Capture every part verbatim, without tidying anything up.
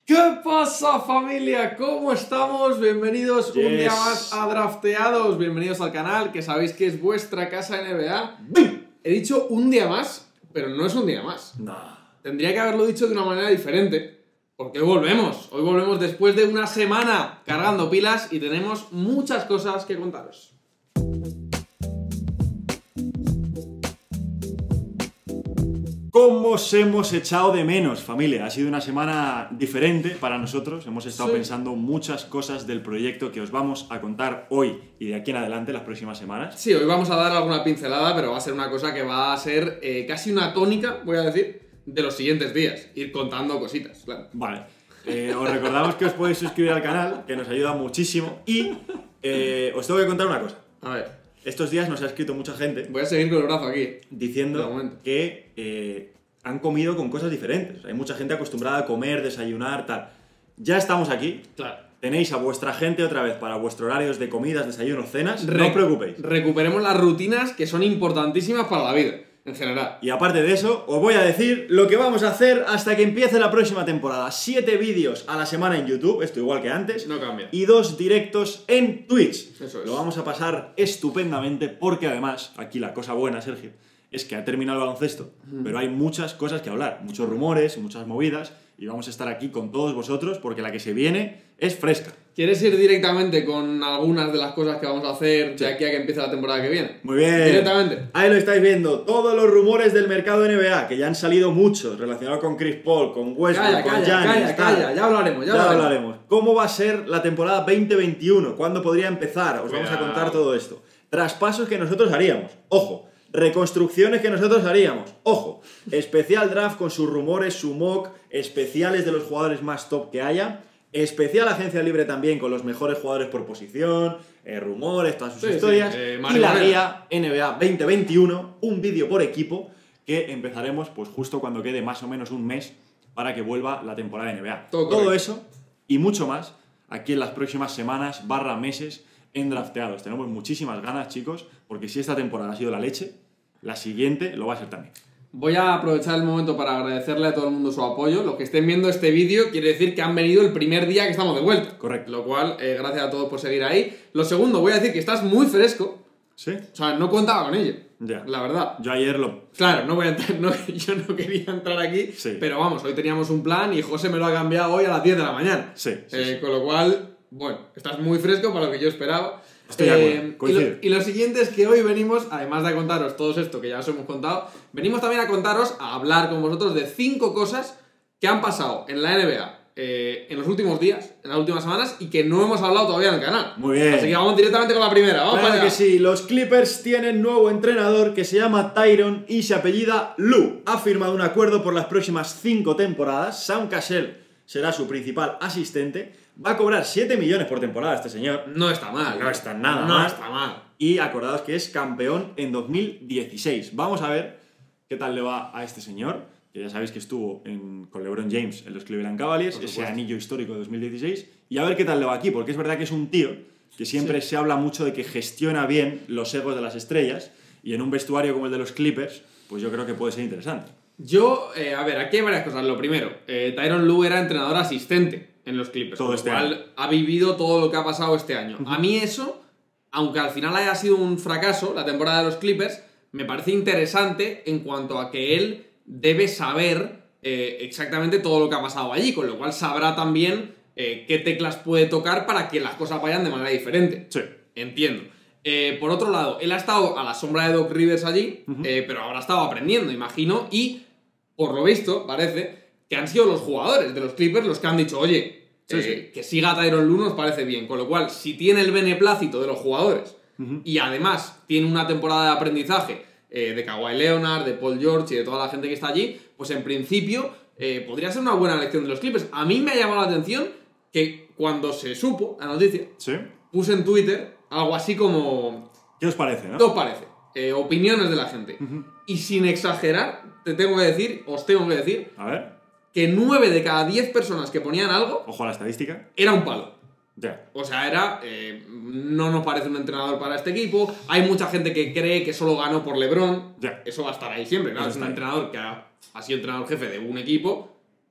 ¿Qué pasa, familia? ¿Cómo estamos? Bienvenidos Yes. un día más a Drafteados. Bienvenidos al canal, que sabéis que es vuestra casa N B A. He dicho un día más, pero no es un día más. No. Tendría que haberlo dicho de una manera diferente, porque hoy volvemos. Hoy volvemos después de una semana cargando pilas y tenemos muchas cosas que contaros. ¿Cómo os hemos echado de menos, familia? Ha sido una semana diferente para nosotros. Hemos estado Sí. pensando muchas cosas del proyecto que os vamos a contar hoy y de aquí en adelante, las próximas semanas. Sí, hoy vamos a dar alguna pincelada, pero va a ser una cosa que va a ser eh, casi una tónica, voy a decir, de los siguientes días. Ir contando cositas, claro. Vale. Eh, os recordamos que os podéis suscribir al canal, que nos ayuda muchísimo. Y eh, os tengo que contar una cosa. A ver, Estos días nos ha escrito mucha gente voy a seguir con el brazo aquí. De diciendo momento. que eh, han comido con cosas diferentes. Hay mucha gente acostumbrada a comer, desayunar, tal. Ya estamos aquí. Claro. Tenéis a vuestra gente otra vez para vuestros horarios de comidas, desayunos, cenas. No Re- os preocupéis. Recuperemos las rutinas que son importantísimas para la vida, en general. Y aparte de eso, os voy a decir lo que vamos a hacer hasta que empiece la próxima temporada. Siete vídeos a la semana en YouTube, esto igual que antes. No cambia. Y dos directos en Twitch. Eso es. Lo vamos a pasar estupendamente porque además, aquí la cosa buena, Sergio, es que ha terminado el baloncesto, pero hay muchas cosas que hablar, muchos rumores, muchas movidas, y vamos a estar aquí con todos vosotros porque la que se viene es fresca. ¿Quieres ir directamente con algunas de las cosas que vamos a hacer Sí. de aquí a que empiece la temporada que viene? Muy bien. Directamente. Ahí lo estáis viendo. Todos los rumores del mercado N B A, que ya han salido muchos relacionados con Chris Paul, con Westbrook, Calla, con calla, Giannis, calla, tal. calla, ya hablaremos, ya, Ya hablaremos. hablaremos. ¿Cómo va a ser la temporada veinte veintiuno? ¿Cuándo podría empezar? Os vamos a Cuidado. contar todo esto. Traspasos que nosotros haríamos. Ojo. Reconstrucciones que nosotros haríamos. Ojo. Especial draft con sus rumores, su mock, especiales de los jugadores más top que haya. Especial agencia libre también con los mejores jugadores por posición, eh, rumores, todas sus Sí, sí, historias. eh, y Mario la Moreno. guía N B A veinte veintiuno, un vídeo por equipo que empezaremos pues justo cuando quede más o menos un mes para que vuelva la temporada de N B A. Todo Todo correcto. eso y mucho más aquí en las próximas semanas barra meses en Drafteados. Tenemos muchísimas ganas, chicos, porque si esta temporada ha sido la leche, la siguiente lo va a ser también. Voy a aprovechar el momento para agradecerle a todo el mundo su apoyo. Los que estén viendo este vídeo quiere decir que han venido el primer día que estamos de vuelta. Correcto. Lo cual, eh, gracias a todos por seguir ahí. Lo segundo, voy a decir que estás muy fresco. ¿Sí? O sea, no contaba con ello. Ya. La verdad. Yo ayer lo... Claro, no voy a entrar, no, yo no quería entrar aquí, Sí. pero vamos, hoy teníamos un plan y José me lo ha cambiado hoy a las diez de la mañana. Sí, sí, Eh, sí. Con lo cual, bueno, estás muy fresco para lo que yo esperaba. Estoy de acuerdo, y, lo, coincido. y lo siguiente es que hoy venimos, además de contaros todo esto que ya os hemos contado, venimos también a contaros, a hablar con vosotros de cinco cosas que han pasado en la N B A eh, en los últimos días, en las últimas semanas, y que no hemos hablado todavía en el canal. Muy bien. Así que vamos directamente con la primera, vamos Claro para que allá. sí, los Clippers tienen nuevo entrenador que se llama Tyronn y se apellida Lue. Ha firmado un acuerdo por las próximas cinco temporadas. Sam Cassell será su principal asistente. Va a cobrar siete millones por temporada este señor. No está mal. No está nada no mal. está mal. Y acordaos que es campeón en dos mil dieciséis. Vamos a ver qué tal le va a este señor, que ya sabéis que estuvo en- con LeBron James en los Cleveland Cavaliers, Por ese supuesto. anillo histórico de dos mil dieciséis, y a ver qué tal le va aquí, porque es verdad que es un tío que siempre se habla mucho de que gestiona bien los egos de las estrellas, y en un vestuario como el de los Clippers, pues yo creo que puede ser interesante. Yo, eh, a ver, aquí hay varias cosas. Lo primero, eh, Tyronn Lue era entrenador asistente en los Clippers, Todo con lo este cual año. ha vivido todo lo que ha pasado este año. A mí eso, aunque al final haya sido un fracaso la temporada de los Clippers, me parece interesante en cuanto a que él debe saber eh, exactamente todo lo que ha pasado allí, con lo cual sabrá también eh, qué teclas puede tocar para que las cosas vayan de manera diferente. Sí. Entiendo. Eh, por otro lado, él ha estado a la sombra de Doc Rivers allí, eh, pero habrá estado aprendiendo, imagino, y por lo visto, parece que han sido los jugadores de los Clippers los que han dicho, oye, Sí, eh, sí. que siga Tyronn Lue nos parece bien. Con lo cual, si tiene el beneplácito de los jugadores y además tiene una temporada de aprendizaje eh, de Kawhi Leonard, de Paul George y de toda la gente que está allí, pues en principio eh, podría ser una buena elección de los Clippers. A mí me ha llamado la atención que cuando se supo la noticia, ¿Sí? puse en Twitter algo así como... ¿Qué os parece, no? ¿Qué os parece? Eh, opiniones de la gente. Y sin exagerar, te tengo que decir, os tengo que decir, A ver, que nueve de cada diez personas que ponían algo ojo a la estadística. era un palo. Ya. O sea, era, eh, no nos parece un entrenador para este equipo. Hay mucha gente que cree que solo ganó por LeBron. Ya. Eso va a estar ahí siempre, claro. Eso Es un está ahí. entrenador que ha, ha sido entrenador jefe de un equipo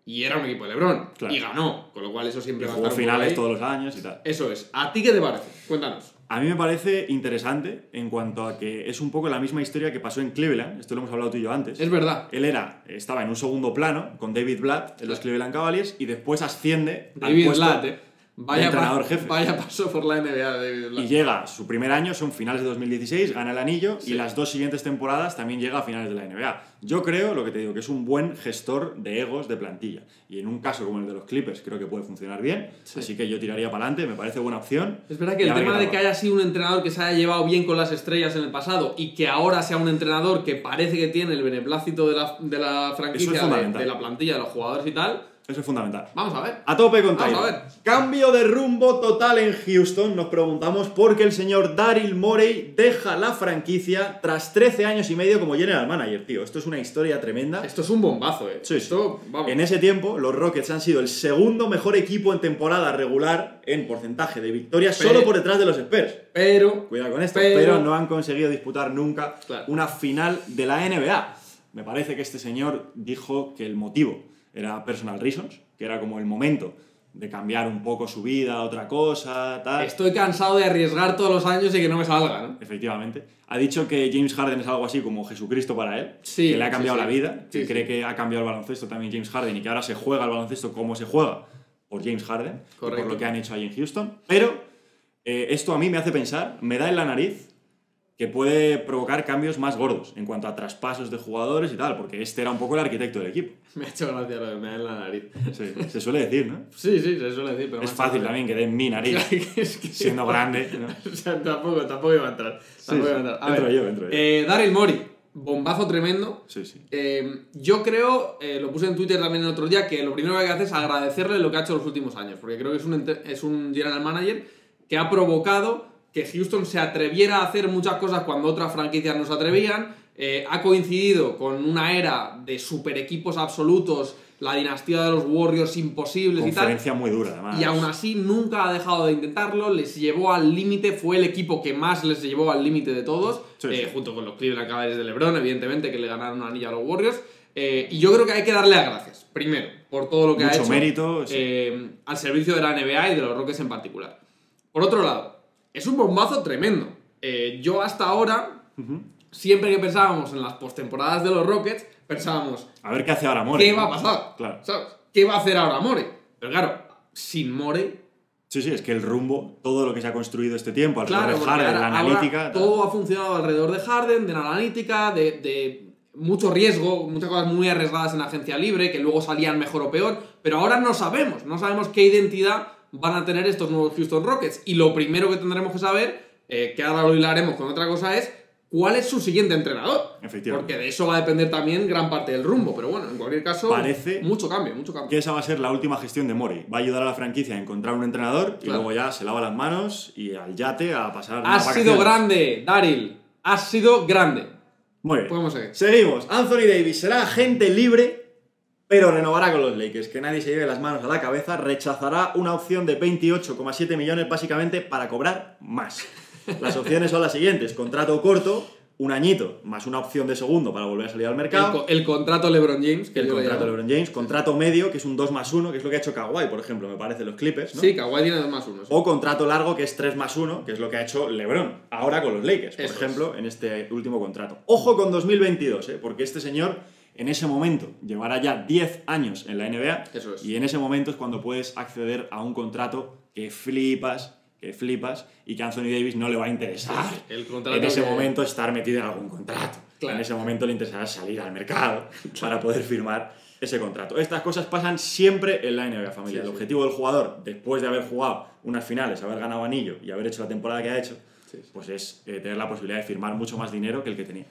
y era un equipo de LeBron. Claro. Y ganó, con lo cual eso siempre Y va a jugó estar un poco finales ahí. todos los años y tal. Eso es. ¿A ti qué te parece? Cuéntanos. A mí me parece interesante en cuanto a que es un poco la misma historia que pasó en Cleveland. Esto lo hemos hablado tú y yo antes. Es verdad. Él era, estaba en un segundo plano con David Blatt en los Cleveland Cavaliers y después asciende David al puesto Blatt, eh. Vaya, de entrenador pa- jefe. vaya paso por la N B A de David Blatt. Y llega su primer año, son finales de dos mil dieciséis, gana el anillo Sí. y las dos siguientes temporadas también llega a finales de la N B A. Yo creo, lo que te digo, que es un buen gestor de egos de plantilla. Y en un caso como el de los Clippers creo que puede funcionar bien. Sí. Así que yo tiraría para adelante, me parece buena opción. Es verdad que Y el a ver tema qué de tal que va. haya sido un entrenador que se haya llevado bien con las estrellas en el pasado y que ahora sea un entrenador que parece que tiene el beneplácito de la, de la franquicia, de, fundamental. de la plantilla, de los jugadores y tal, Eso es fundamental. vamos a ver. A tope con Vamos Tyler. a ver. Cambio de rumbo total en Houston. Nos preguntamos por qué el señor Daryl Morey deja la franquicia tras trece años y medio como general manager, tío. Esto es una historia tremenda. Esto es un bombazo, eh. Sí, sí. Esto, vamos. En ese tiempo, los Rockets han sido el segundo mejor equipo en temporada regular en porcentaje de victorias, Pero- solo por detrás de los Spurs. Pero, Cuidado con esto, pero, pero- no han conseguido disputar nunca Claro. una final de la N B A. Me parece que este señor dijo que el motivo era personal reasons, que era como el momento de cambiar un poco su vida a otra cosa, tal. estoy cansado de arriesgar todos los años y que no me salga, ¿no? Efectivamente. Ha dicho que James Harden es algo así como Jesucristo para él, Sí, que le ha cambiado sí, sí. la vida, que Sí, cree sí. que ha cambiado el baloncesto también James Harden y que ahora se juega el baloncesto como se juega por James Harden, y por Correcto. lo que han hecho ahí en Houston. Pero eh, esto a mí me hace pensar, me da en la nariz que puede provocar cambios más gordos en cuanto a traspasos de jugadores y tal, porque este era un poco el arquitecto del equipo. Me ha hecho gracia lo de me da en la nariz. Sí, se suele decir, ¿no? Sí, sí, se suele decir, pero Es macho, fácil no- también que den mi nariz, Es que- siendo grande, ¿no? O sea, tampoco, tampoco iba a entrar. Tampoco sí. iba a entrar. A Entro ver, yo, entro yo. Eh, Daryl Morey, bombazo tremendo. Sí, sí. Eh, yo creo, eh, lo puse en Twitter también el otro día, que lo primero que hay que hacer es agradecerle lo que ha hecho los últimos años, porque creo que es un, ente- es un general manager que ha provocado que Houston se atreviera a hacer muchas cosas cuando otras franquicias no se atrevían. Eh, ha coincidido con una era de super equipos absolutos, la dinastía de los Warriors imposibles y tal. Conferencia muy dura, además. Y aún así nunca ha dejado de intentarlo, les llevó al límite, fue el equipo que más les llevó al límite de todos, Sí, eh, sí. junto con los Cleveland Cavaliers de LeBron, evidentemente, que le ganaron una anilla a los Warriors. Eh, y yo creo que hay que darle las gracias, primero, por todo lo que Mucho ha hecho mérito, sí. eh, al servicio de la N B A y de los Rockets en particular. Por otro lado, es un bombazo tremendo. Eh, yo hasta ahora, Ujú. siempre que pensábamos en las postemporadas de los Rockets, pensábamos, A ver qué hace ahora Morey. ¿qué ¿no? va a pasar? Claro. ¿Sabes? ¿Qué va a hacer ahora Morey? Pero claro, sin Morey... Sí, sí, es que el rumbo, todo lo que se ha construido este tiempo, alrededor Claro, de porque Harden, ahora- la ahora analítica... tal. todo ha funcionado alrededor de Harden, de la analítica, de, de mucho riesgo, muchas cosas muy arriesgadas en agencia libre, que luego salían mejor o peor, pero ahora no sabemos, no sabemos qué identidad van a tener estos nuevos Houston Rockets. Y lo primero que tendremos que saber, eh, que ahora lo hilaremos con otra cosa, es cuál es su siguiente entrenador. Efectivamente. Porque de eso va a depender también gran parte del rumbo, pero bueno, en cualquier caso, Parece mucho cambio, mucho cambio. Que esa va a ser la última gestión de Morey. Va a ayudar a la franquicia a encontrar un entrenador y Claro. luego ya se lava las manos y al yate a pasar unas Has sido vacaciones. grande, Daryl. Has sido grande. Muy bien. Podemos seguir. Seguimos. Anthony Davis será agente libre, pero renovará con los Lakers. Que nadie se lleve las manos a la cabeza. Rechazará una opción de veintiocho coma siete millones básicamente para cobrar más. Las opciones son las siguientes. Contrato corto, un añito, más una opción de segundo para volver a salir al El, mercado. co- el contrato LeBron James, que El yo le contrato de llamo. LeBron James. Contrato medio, que es un dos más uno, que es lo que ha hecho Kawhi, por ejemplo, me parece, los Clippers, ¿no? Sí, Kawhi tiene dos más uno. sí. O contrato largo, que es tres más uno, que es lo que ha hecho LeBron, ahora con los Lakers, por Eso ejemplo, en este último contrato. Ojo con dos mil veintidós, ¿eh? Porque este señor en ese momento llevará ya diez años en la N B A. Eso es. Y en ese momento es cuando puedes acceder a un contrato que flipas, que flipas, y que a Anthony Davis no le va a interesar El contrato en ese que- momento estar metido en algún contrato. Claro. En ese momento le interesará salir al mercado para poder firmar ese contrato. Estas cosas pasan siempre en la N B A, familia. Sí, El sí. objetivo del jugador, después de haber jugado unas finales, haber ganado anillo y haber hecho la temporada que ha hecho, Sí, sí. pues es eh, tener la posibilidad de firmar mucho más dinero que el que tenía.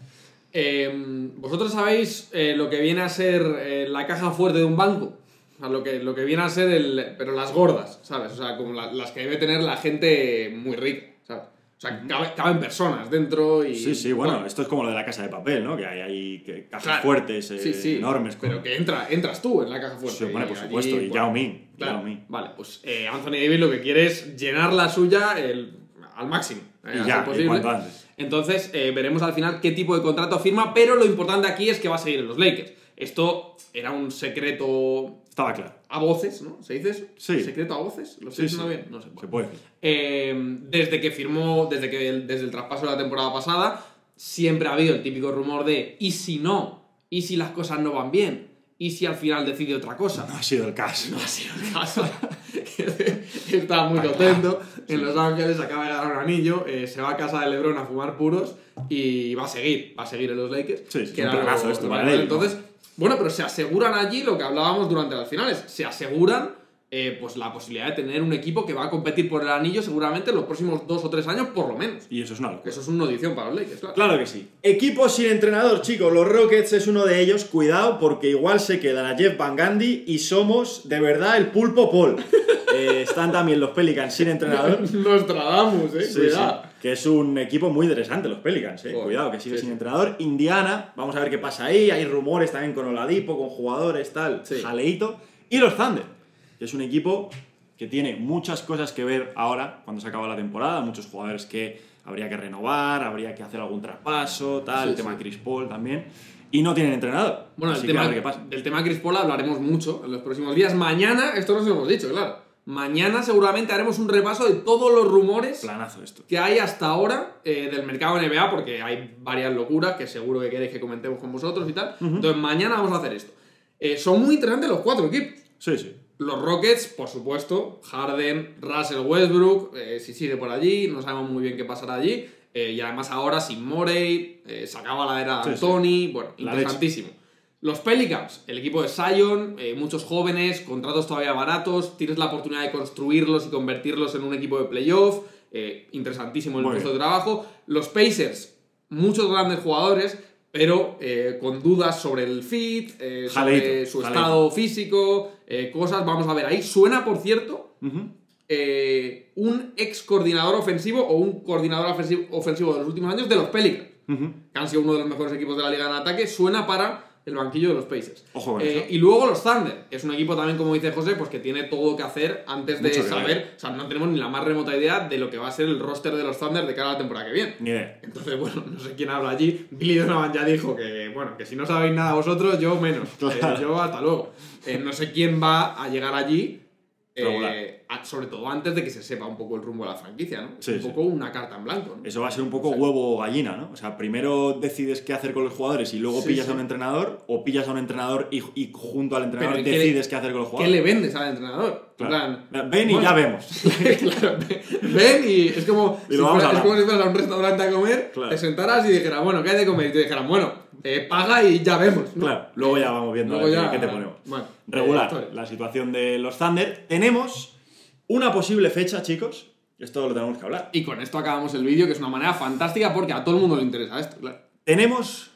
Eh, ¿Vosotros sabéis eh, lo que viene a ser eh, la caja fuerte de un banco? O sea, lo que, lo que viene a ser el... Pero las gordas, ¿sabes? O sea, como la- las que debe tener la gente muy rica, ¿sabes? O sea, cabe- caben personas dentro y... Sí, sí, bueno, esto es como lo de la casa de papel, ¿no? Que hay ahí que- cajas Claro. fuertes, eh, Sí, sí, enormes. con- pero que entra, entras tú en la caja fuerte. Sí, bueno, y por allí, supuesto, y bueno, Yao Ming. Claro, Yao Ming. vale, pues eh, Anthony Davis lo que quiere es llenar la suya el- al máximo. eh, Y a ya, ser y posible. cuanto antes. Entonces, eh, veremos al final qué tipo de contrato firma, pero lo importante aquí es que va a seguir en los Lakers. Esto era un secreto Estaba claro. A voces, ¿no? ¿Se dice eso? Sí. ¿Secreto a voces? ¿Lo estoy Sí, diciendo sí. bien? No sé. Se puede decir. Eh, desde que firmó, desde que el, desde el traspaso de la temporada pasada, siempre ha habido el típico rumor de ¿y si no? ¿Y si las cosas no van bien? ¿Y si al final decide otra cosa? No ha sido el caso. No ha sido el caso. Estaba muy contento. En Los Ángeles acaba de ganar un anillo. Eh, se va a casa de LeBron a fumar puros. Y va a seguir. Va a seguir en los Lakers. Sí, sí, que es un era planazo lo- esto lo para normal. él, ¿no? Entonces, bueno, pero se aseguran allí lo que hablábamos durante las finales. Se aseguran eh, pues la posibilidad de tener un equipo que va a competir por el anillo seguramente en los próximos dos o tres años, por lo menos. Y eso es una locura. Eso es una audición para los Lakers, claro. Claro que sí. Equipos sin entrenador, chicos. Los Rockets es uno de ellos. Cuidado, porque igual se quedan a Jeff Van Gundy y somos de verdad el pulpo Paul. Eh, están también los Pelicans sin entrenador. Nostradamus, eh. Sí, Cuidado. sí, que es un equipo muy interesante, los Pelicans, eh. Joder, Cuidado, que sigue sí, sin sí. entrenador. Indiana, vamos a ver qué pasa ahí. Hay rumores también con Oladipo, con jugadores, tal, Sí. jaleíto. Y los Thunder, que es un equipo que tiene muchas cosas que ver ahora, cuando se acaba la temporada. Muchos jugadores que habría que renovar, habría que hacer algún traspaso, tal. Sí, el tema sí. de Chris Paul también. Y no tienen entrenador. Bueno, Así el que tema, a ver qué pasa. del tema Chris Paul hablaremos mucho en los próximos días. Mañana, esto nos lo hemos dicho, claro. Mañana seguramente haremos un repaso de todos los rumores Planazo esto. que hay hasta ahora eh, del mercado N B A, porque hay varias locuras que seguro que queréis que comentemos con vosotros y tal. Entonces, mañana vamos a hacer esto. Eh, son muy interesantes los cuatro equipos. Sí, sí. Los Rockets, por supuesto, Harden, Russell Westbrook, eh, si sigue por allí, no sabemos muy bien qué pasará allí. Eh, y además ahora sin Morey, eh, se acaba la era de Sí, sí. Anthony, bueno, La interesantísimo. Los Pelicans, el equipo de Zion, eh, muchos jóvenes, contratos todavía baratos, tienes la oportunidad de construirlos y convertirlos en un equipo de playoff, eh, interesantísimo el Muy puesto bien. de trabajo. Los Pacers, muchos grandes jugadores, pero eh, con dudas sobre el fit, eh, sobre Jaleito, su jaleito. estado físico, eh, cosas, vamos a ver ahí. Suena, por cierto, Ujú. eh, un ex coordinador ofensivo o un coordinador ofensivo, ofensivo de los últimos años de los Pelicans, Ujú. que han sido uno de los mejores equipos de la liga en ataque, suena para el banquillo de los Pacers. Ojo con Eh, eso. y luego los Thunder, que es un equipo también, como dice José, pues que tiene todo que hacer antes de Mucho que saber, ver. o sea, no tenemos ni la más remota idea de lo que va a ser el roster de los Thunder de cara a la temporada que viene. Ni idea. Entonces, bueno, no sé quién habla allí. Billy Donovan ya dijo que, bueno, que si no sabéis nada vosotros, yo menos. Claro. Eh, yo hasta luego. Eh, no sé quién va a llegar allí, eh, Regular. a- sobre todo antes de que se sepa un poco el rumbo de la franquicia, ¿no? Es Sí, un sí. poco una carta en blanco, ¿no? Eso va a ser un poco Sí. huevo o gallina, ¿no? O sea, primero decides qué hacer con los jugadores y luego Sí, pillas sí. a un entrenador, o pillas a un entrenador y, y junto al entrenador Pero ¿y qué decides le- qué hacer con los ¿Qué jugadores. le vendes al entrenador? En Claro. plan, Ven y bueno, ya vemos. claro, ven- ven y es como, Y si lo vamos fuera- a es hablar. como si fueras a un restaurante a comer, Claro. te sentaras y dijeras, bueno, ¿qué hay de comer? Y te dijeran, bueno, eh, paga y ya vemos, ¿no? Claro, luego ya vamos viendo a Luego ver ya- qué te ponemos. bueno, Regular, eh, historia. la situación de los Thunder. Tenemos una posible fecha, chicos. Esto lo tenemos que hablar. Y con esto acabamos el vídeo, que es una manera fantástica porque a todo el mundo le interesa esto, claro. Tenemos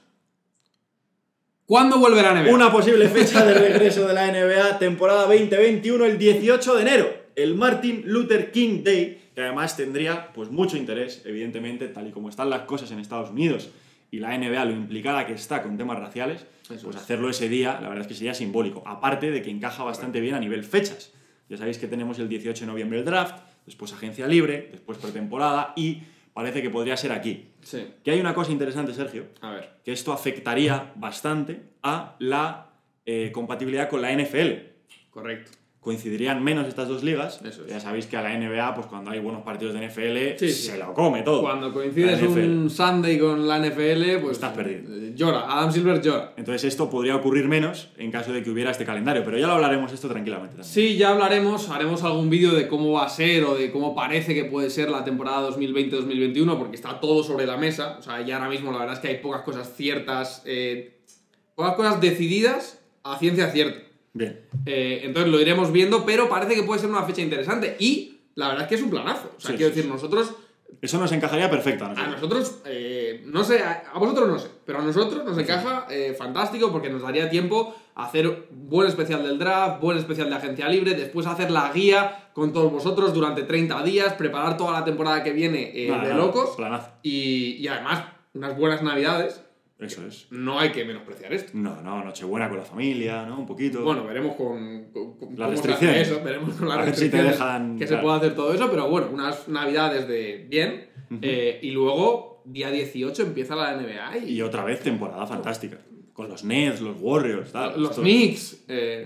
¿Cuándo vuelve la N B A? una posible fecha de regreso de la N B A, temporada veinte veintiuno, el dieciocho de enero, el Martin Luther King Day, que además tendría pues mucho interés, evidentemente, tal y como están las cosas en Estados Unidos y la N B A lo implicada que está con temas raciales, Eso pues es. hacerlo ese día, la verdad es que sería simbólico, aparte de que encaja bastante bien a nivel fechas. Ya sabéis que tenemos el dieciocho de noviembre el draft, después agencia libre, después pretemporada y parece que podría ser aquí. Sí, Que hay una cosa interesante, Sergio, a ver. que esto afectaría bastante a la eh, compatibilidad con la N F L. Correcto. Coincidirían menos estas dos ligas. Eso es. Ya sabéis que a la N B A, pues cuando hay buenos partidos de N F L, Sí, se sí. lo come todo. Cuando coincides La N F L. un Sunday con la N F L, pues Estás perdido. eh, llora. Adam Silver llora. Entonces esto podría ocurrir menos en caso de que hubiera este calendario, pero ya lo hablaremos esto tranquilamente también. Sí, ya hablaremos, haremos algún vídeo de cómo va a ser o de cómo parece que puede ser la temporada dos mil veinte dos mil veintiuno, porque está todo sobre la mesa. O sea, ya ahora mismo la verdad es que hay pocas cosas ciertas, eh, pocas cosas decididas a ciencia cierta. Bien. Eh, entonces lo iremos viendo, pero parece que puede ser una fecha interesante. Y la verdad es que es un planazo. O sea, Sí, quiero sí, decir, sí. nosotros, Eso nos encajaría perfecto a a nosotros. nosotros, eh, no sé, a, a vosotros no sé, pero a nosotros nos encaja eh, fantástico porque nos daría tiempo a hacer buen especial del draft, buen especial de agencia libre, después hacer la guía con todos vosotros durante treinta días, preparar toda la temporada que viene eh, Nada, de nada, locos planazo. y, y además unas buenas navidades. Eso es. No hay que menospreciar esto. No, no, Nochebuena con la familia, ¿no? Un poquito. Bueno, veremos con, con- con Las cómo se hace restricciones. eso, veremos con las A ver si te restricciones dejan, que se claro. pueda hacer todo eso, pero bueno, unas navidades de bien, eh, y luego día dieciocho empieza la N B A y, Y otra vez temporada fantástica. Con los Nets, los Warriors, tal. los Esto- Knicks, eh,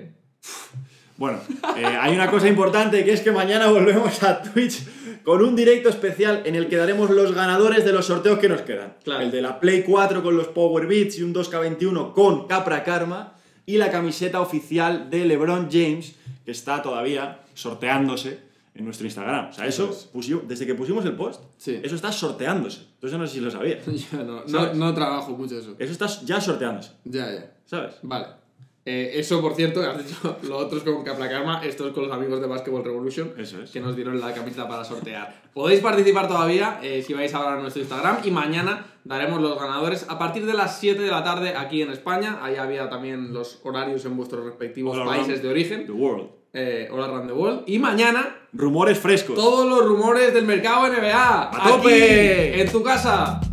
Bueno, eh, hay una cosa importante que es que mañana volvemos a Twitch con un directo especial en el que daremos los ganadores de los sorteos que nos quedan. Claro. El de la Play cuatro con los Power Beats y un dos K veintiuno con Capra Karma y la camiseta oficial de LeBron James que está todavía sorteándose en nuestro Instagram. O sea, eso, Eso es. pusimos, desde que pusimos el post, Sí. eso está sorteándoose. Entonces no sé si lo sabías. Yo no, no, ¿Sabes? no trabajo mucho eso. Eso está ya sorteándose, Ya, ya. ¿sabes? Vale. Eh, eso, por cierto, has dicho lo otro es con Capra Karma, esto es con los amigos de Basketball Revolution, Eso es. que nos dieron la camiseta para sortear. Podéis participar todavía eh, si vais ahora a nuestro Instagram y mañana daremos los ganadores a partir de las siete de la tarde aquí en España. Ahí había también los horarios en vuestros respectivos All países around de origen. The world. Eh, All Around the World. Y mañana, Rumores frescos. todos los rumores del mercado N B A. ¡A tope! Aquí, en tu casa.